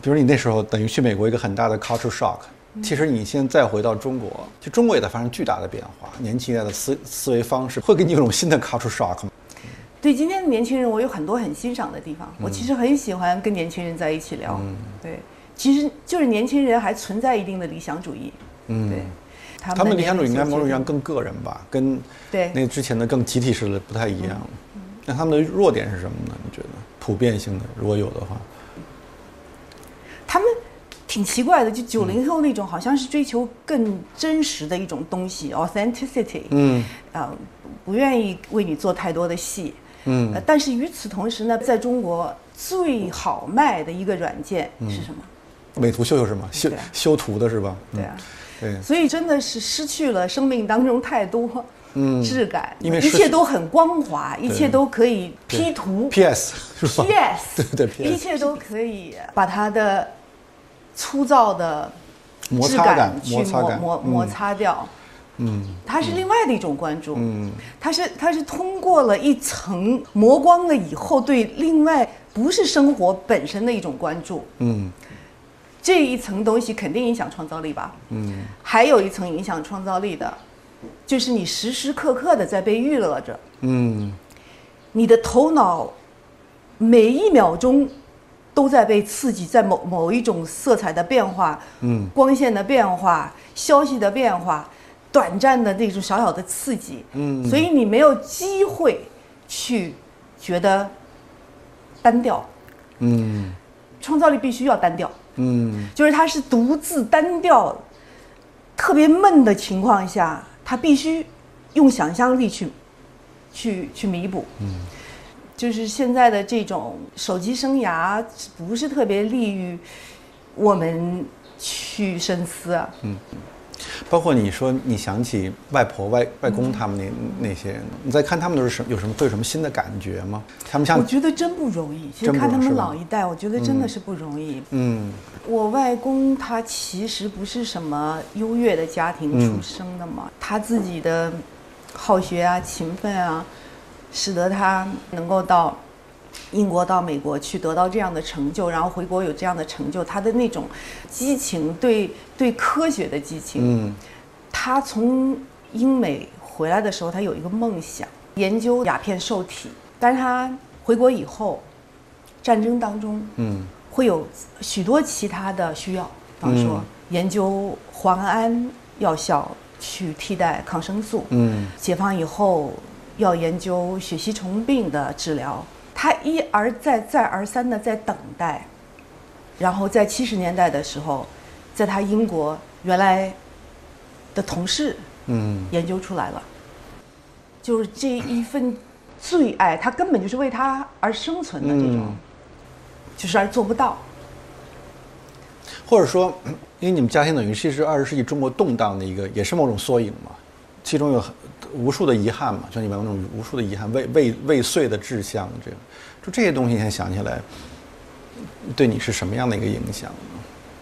比如你那时候等于去美国一个很大的 culture shock，其实你现在再回到中国，就中国也在发生巨大的变化，年轻人的思维方式会给你有一种新的 culture shock 吗？ 对今天的年轻人，我有很多很欣赏的地方。我其实很喜欢跟年轻人在一起聊。对，其实就是年轻人还存在一定的理想主义。对， 他们理想主义应该某种意义上更个人吧，跟那之前的更集体式的不太一样。那他们的弱点是什么呢？你觉得普遍性的，如果有的话？ 他们挺奇怪的，就90后那种，好像是追求更真实的一种东西 ，authenticity。不愿意为你做太多的戏。但是与此同时呢，在中国最好卖的一个软件是什么？ 美图秀秀是吗？修图的是吧？ 对啊。对。所以真的是失去了生命当中太多质感，因为一切都很光滑，一切都可以 P 图 PS 是吧 ？PS 对， 一切都可以把它的粗糙的摩擦掉。它是另外的一种关注。它是通过了一层磨光了以后，对另外不是生活本身的一种关注。这一层东西肯定影响创造力吧。还有一层影响创造力的，就是你时时刻刻的在被娱乐着。你的头脑每一秒钟都在被刺激，在某一种色彩的变化，光线的变化，消息的变化。短暂的那种小小的刺激，所以你没有机会去觉得单调，创造力必须要单调，就是它是独自单调，特别闷的情况下，它必须用想象力去弥补，就是现在的这种手机生涯不是特别利于我们去深思啊。 包括你说你想起外婆外公他们那些人，你在看他们都是会有什么新的感觉吗？他们像我觉得真不容易，其实看他们老一代，我觉得真的是不容易。我外公他其实不是什么优越的家庭出生的嘛，他自己的好学啊、勤奋啊，使得他能够到英国到美国去得到这样的成就，然后回国有这样的成就，他的那种激情，对科学的激情。他从英美回来的时候，他有一个梦想，研究鸦片受体。但是他回国以后，战争当中，会有许多其他的需要，比方说研究磺胺药效去替代抗生素。解放以后要研究血吸虫病的治疗。他一而再再而三的在等待，然后在70年代的时候，在他英国原来的同事研究出来了，就是这一份最爱，他根本就是为他而生存的这种，就是而做不到。 或者说，因为你们家庭等于是20世纪中国动荡的一个，也是某种缩影嘛，其中有无数的遗憾嘛，像你们那种无数的遗憾，未遂的志向，就这些东西，现在想起来，对你是什么样的一个影响呢？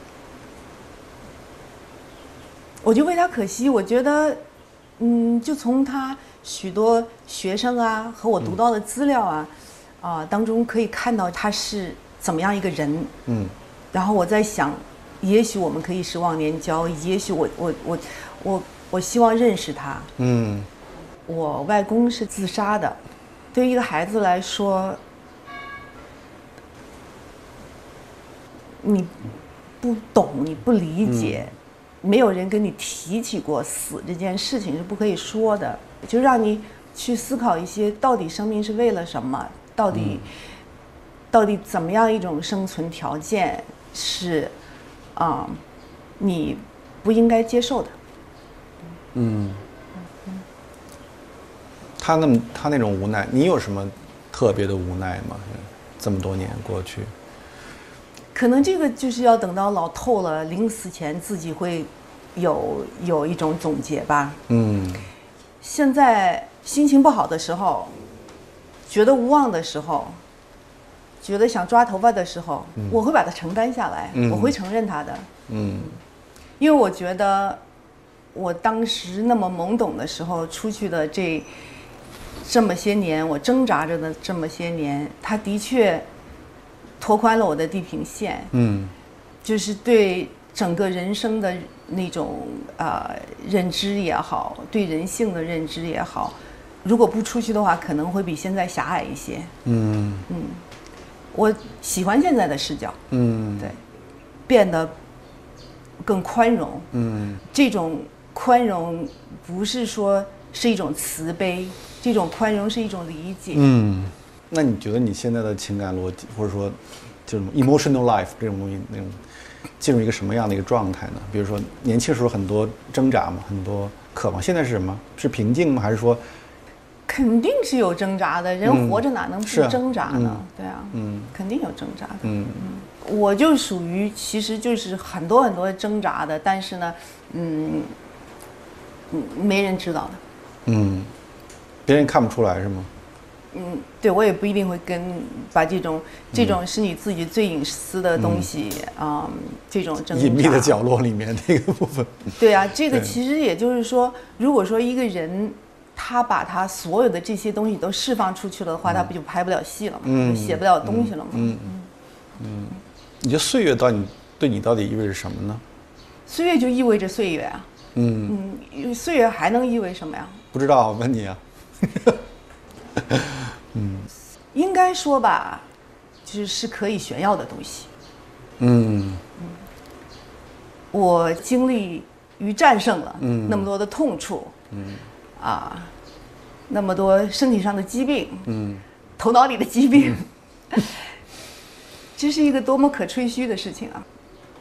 我就为他可惜，我觉得，就从他许多学生啊和我读到的资料啊，当中可以看到他是怎么样一个人。然后我在想，也许我们可以是忘年交，也许我希望认识他。我外公是自杀的，对于一个孩子来说，你不懂，你不理解，没有人跟你提起过死这件事情是不可以说的，就让你去思考一些，到底生命是为了什么，到底怎么样一种生存条件是你不应该接受的。 他那种无奈，你有什么特别的无奈吗？这么多年过去， 可能这个就是要等到老透了，临死前自己会有一种总结吧。现在心情不好的时候，觉得无望的时候，觉得想抓头发的时候，我会把它承担下来，我会承认它的。因为我觉得我当时那么懵懂的时候出去的这么些年，我挣扎着的这么些年，它的确拓宽了我的地平线。 就是对整个人生的那种认知也好，对人性的认知也好，如果不出去的话，可能会比现在狭隘一些。我喜欢现在的视角。对，变得更宽容。这种宽容不是说是一种慈悲，这种宽容是一种理解。 那你觉得你现在的情感逻辑，或者说这种 emotional life 这种东西，那种进入一个什么样的一个状态呢？比如说年轻时候很多挣扎嘛，很多渴望，现在是什么？是平静吗？还是说？ 肯定是有挣扎的，人活着哪能不挣扎呢？对啊，肯定有挣扎的。我就属于其实就是很多很多挣扎的，但是呢，没人知道的。 别人看不出来是吗？ 对，我也不一定会把这种是你自己最隐私的东西这种挣扎隐秘的角落里面那个部分。 对啊，这个其实也就是说，如果说一个人他把他所有的这些东西都释放出去了的话，他不就拍不了戏了吗？写不了东西了吗？ 你觉得岁月对你到底意味着什么呢？ 岁月就意味着岁月啊。岁月还能意味什么呀？ 不知道，我问你啊。 应该说吧，就是可以炫耀的东西。我经历与战胜了那么多的痛处，那么多身体上的疾病，头脑里的疾病，这是一个多么可吹嘘的事情啊！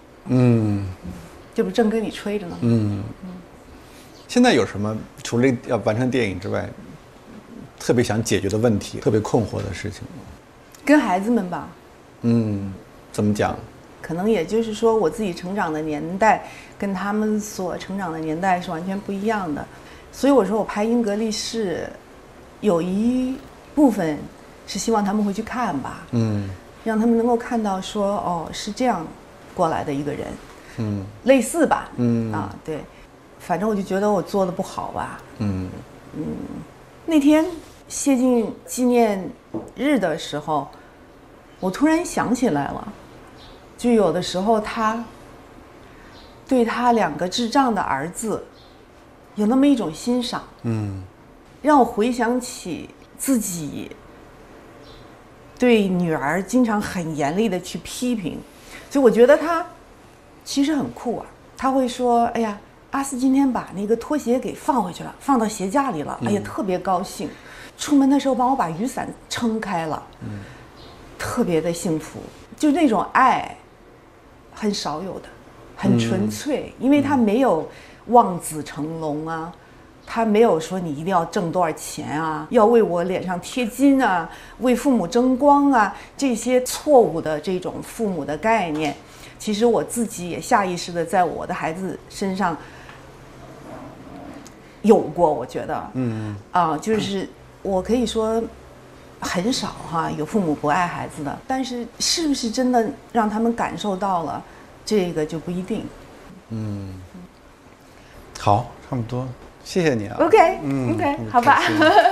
这不正跟你吹着呢。 现在有什么除了要完成电影之外，特别想解决的问题，特别困惑的事情吗？ 跟孩子们吧。 怎么讲？ 可能也就是说，我自己成长的年代跟他们所成长的年代是完全不一样的，所以我说我拍《英格力士》，有一部分是希望他们会去看吧，让他们能够看到说，哦，是这样过来的一个人，类似吧，对，反正我就觉得我做的不好吧，那天谢晋纪念日的时候，我突然想起来了，就有的时候他对他2个智障的儿子有那么一种欣赏，让我回想起自己对女儿经常很严厉的去批评，所以我觉得他其实很酷啊。他会说：“哎呀，阿斯今天把那个拖鞋给放回去了，放到鞋架里了。哎呀，特别高兴。出门的时候帮我把雨伞撑开了，特别的幸福。就那种爱，很少有的，很纯粹，因为他没有望子成龙啊。”他没有说你一定要挣多少钱啊，要为我脸上贴金啊，为父母争光啊，这些错误的这种父母的概念，其实我自己也下意识的在我的孩子身上有过，我觉得，就是我可以说很少有父母不爱孩子的，但是是不是真的让他们感受到了，这个就不一定。 好，差不多。谢谢你啊。 OK， 好吧。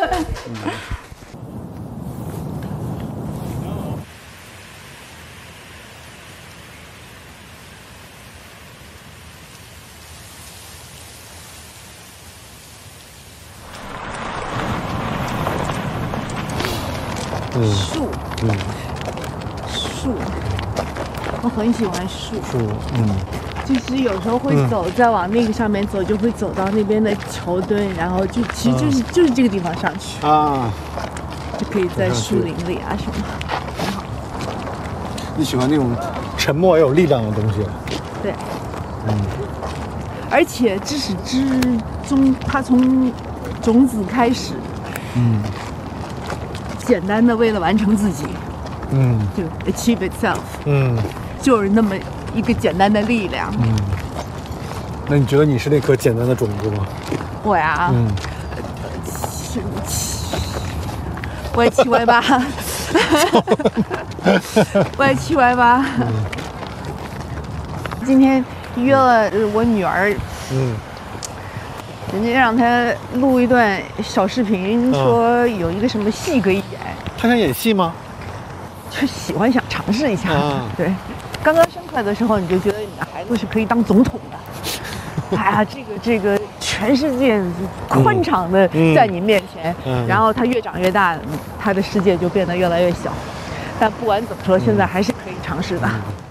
树，树，我很喜欢树。就是有时候会走，再往那个上面走，就会走到那边的桥墩，然后其实就是这个地方上去啊，就可以在树林里啊什么，很好。 你喜欢那种沉默而有力量的东西？ 对，而且自始至终，它从种子开始，简单的为了完成自己，就 achieve itself，就是那么一个简单的力量。 那你觉得你是那颗简单的种子吗？ 我呀，歪七歪八，歪七歪八。今天约了我女儿，人家让她录一段小视频，说有一个什么戏可以演。她想演戏吗？ 就喜欢想尝试一下。对，刚刚生口。 来的时候，你就觉得你的孩子是可以当总统的。哎呀，这个全世界宽敞的在你面前，然后他越长越大，他的世界就变得越来越小。但不管怎么说，现在还是可以尝试的。